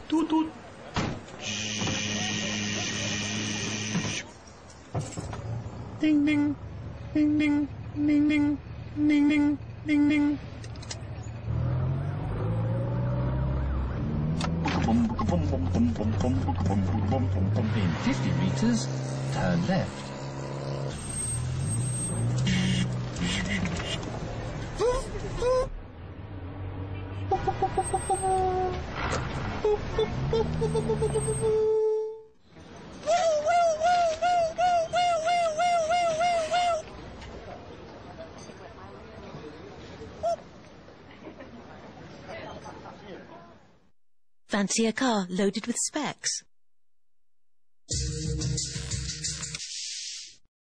Toot toot. Ding ding. Ding ding. Ding ding. Ding ding. Ding ding. In 50 meters, turn left. Fancy a car loaded with specs?